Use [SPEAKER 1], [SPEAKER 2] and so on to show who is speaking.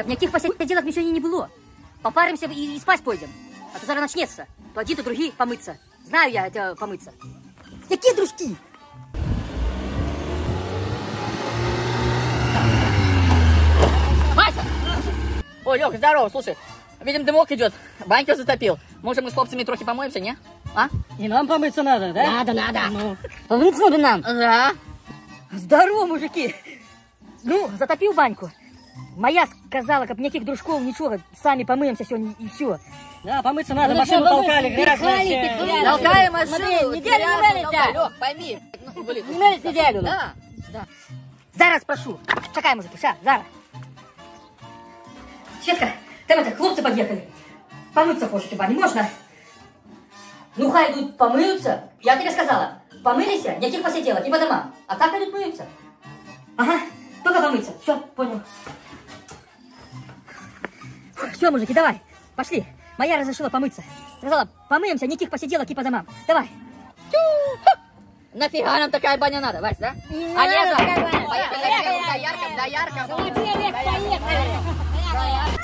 [SPEAKER 1] никаких посиделок мы сегодня не было. Попаримся и спать пойдем. А то зараз начнется. То один, то другие помыться. Знаю я это помыться. Какие дружки?
[SPEAKER 2] Вася! Ой, Лёха, здорово, слушай. Видим, дымок идет. Баньку затопил. Может, мы с хлопцами трохи помоемся, не? А?
[SPEAKER 3] И нам помыться надо, да?
[SPEAKER 1] Надо.
[SPEAKER 3] Ну.
[SPEAKER 1] Помыться надо нам.
[SPEAKER 2] Да.
[SPEAKER 1] Здорово, мужики. Ну, затопил баньку. Моя сказала, как никаких дружков, ничего. Сами помыемся сегодня и все.
[SPEAKER 3] Да, помыться надо. Машину толкали, грязь.
[SPEAKER 2] Толкаем машину.
[SPEAKER 1] Смотри, неделю не мылися.
[SPEAKER 2] Лёх, пойми. Ну, блин.
[SPEAKER 1] Не мылись неделю.
[SPEAKER 2] Да.
[SPEAKER 1] Зараз прошу. Чекай, мужики, зараз. Светка, там это, хлопцы подъехали. Помыться хочешь, бани, можно? Ну, хай идут помыются. Я тебе сказала, помылись, никаких посиделок, не по домам. А так идут мыются. Ага, только помыться. Все, понял. Все, мужики, давай, пошли. Моя разрешила помыться. Сказала, помыемся, никаких посиделок и по домам. Давай.
[SPEAKER 2] Нафига нам такая баня надо, Вась, да? Олежа, поехали до Ярков.
[SPEAKER 1] Поехали.